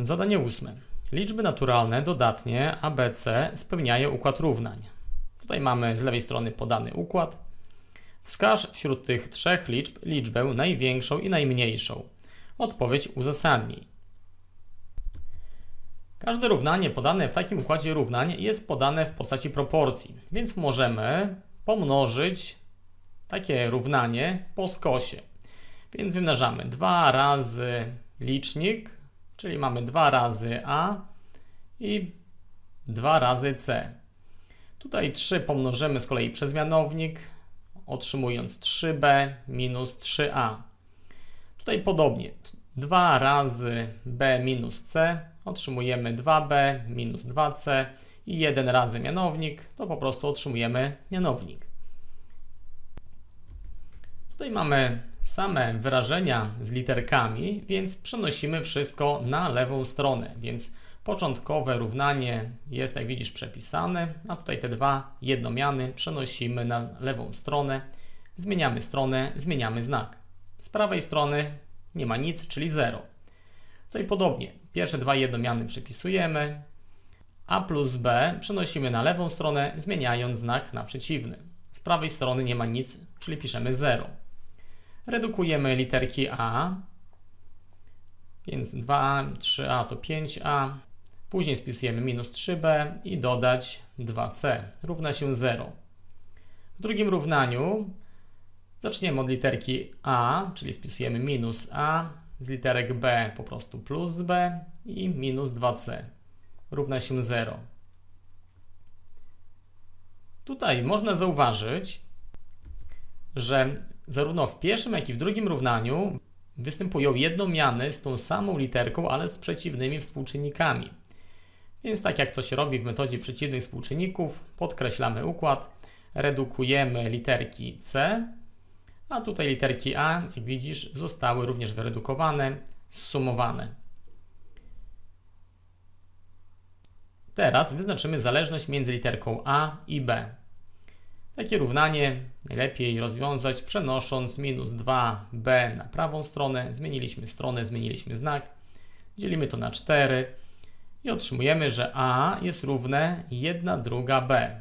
Zadanie 8. Liczby naturalne dodatnie a, b, c spełniają układ równań. Tutaj mamy z lewej strony podany układ. Wskaż wśród tych trzech liczb liczbę największą i najmniejszą. Odpowiedź uzasadnij. Każde równanie podane w takim układzie równań jest podane w postaci proporcji, więc możemy pomnożyć takie równanie po skosie. Więc wymnażamy 2 razy licznik, czyli mamy 2 razy a i 2 razy c. Tutaj 3 pomnożymy z kolei przez mianownik, otrzymując 3b minus 3a. Tutaj podobnie 2 razy b minus c, otrzymujemy 2b minus 2c i 1 razy mianownik, to po prostu otrzymujemy mianownik. Tutaj mamy same wyrażenia z literkami, więc przenosimy wszystko na lewą stronę, więc początkowe równanie jest, jak widzisz, przepisane, a tutaj te dwa jednomiany przenosimy na lewą stronę, zmieniamy stronę, zmieniamy znak. Z prawej strony nie ma nic, czyli 0. Tutaj podobnie, pierwsze dwa jednomiany przepisujemy, a plus b przenosimy na lewą stronę, zmieniając znak na przeciwny. Z prawej strony nie ma nic, czyli piszemy 0. Redukujemy literki a, więc 2a, 3a to 5a, później spisujemy minus 3b i dodać 2c równa się 0. W drugim równaniu zaczniemy od literki a, czyli spisujemy minus a, z literek b po prostu plus b i minus 2c równa się 0. Tutaj można zauważyć, że zarówno w pierwszym, jak i w drugim równaniu występują jednomiany z tą samą literką, ale z przeciwnymi współczynnikami. Więc tak jak to się robi w metodzie przeciwnych współczynników, podkreślamy układ, redukujemy literki c, a tutaj literki a, jak widzisz, zostały również wyredukowane, zsumowane. Teraz wyznaczymy zależność między literką a i b. Takie równanie najlepiej rozwiązać przenosząc minus 2b na prawą stronę, zmieniliśmy stronę, zmieniliśmy znak, dzielimy to na 4 i otrzymujemy, że a jest równe 1/2 b.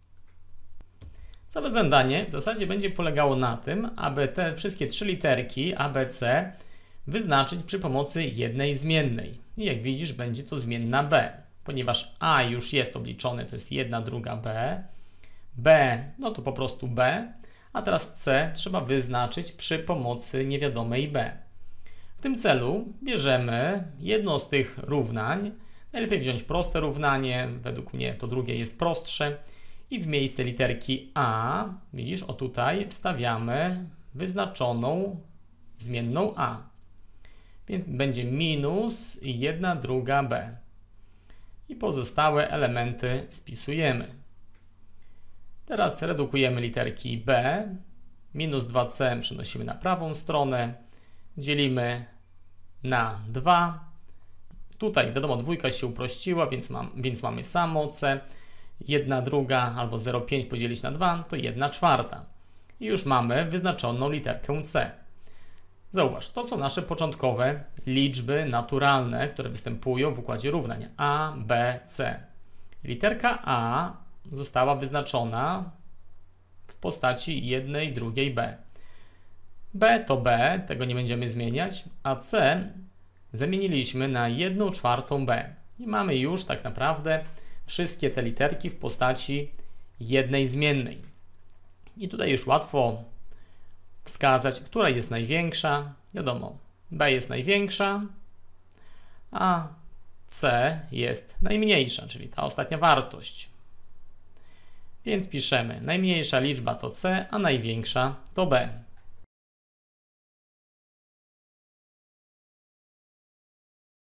Całe zadanie w zasadzie będzie polegało na tym, aby te wszystkie trzy literki a, b, c wyznaczyć przy pomocy jednej zmiennej. I jak widzisz, będzie to zmienna b, ponieważ a już jest obliczone, to jest 1/2 b, b, no to po prostu b, a teraz c trzeba wyznaczyć przy pomocy niewiadomej b. W tym celu bierzemy jedno z tych równań, najlepiej wziąć proste równanie, według mnie to drugie jest prostsze, i w miejsce literki a, widzisz, o tutaj wstawiamy wyznaczoną zmienną a. Więc będzie minus 1/2 b. I pozostałe elementy spisujemy. Teraz redukujemy literki b, minus 2c przenosimy na prawą stronę, dzielimy na 2. Tutaj wiadomo, dwójka się uprościła, więc mamy samo c. 1/2 albo 0,5 podzielić na 2 to 1/4. I już mamy wyznaczoną literkę c. Zauważ, to są nasze początkowe liczby naturalne, które występują w układzie równań a, b, c. Literka a została wyznaczona w postaci 1/2 b. b to b, tego nie będziemy zmieniać, a c zamieniliśmy na 1/4 b. I mamy już tak naprawdę wszystkie te literki w postaci jednej zmiennej. I tutaj już łatwo wskazać, która jest największa. Wiadomo, b jest największa, a c jest najmniejsza, czyli ta ostatnia wartość. Więc piszemy, najmniejsza liczba to c, a największa to b.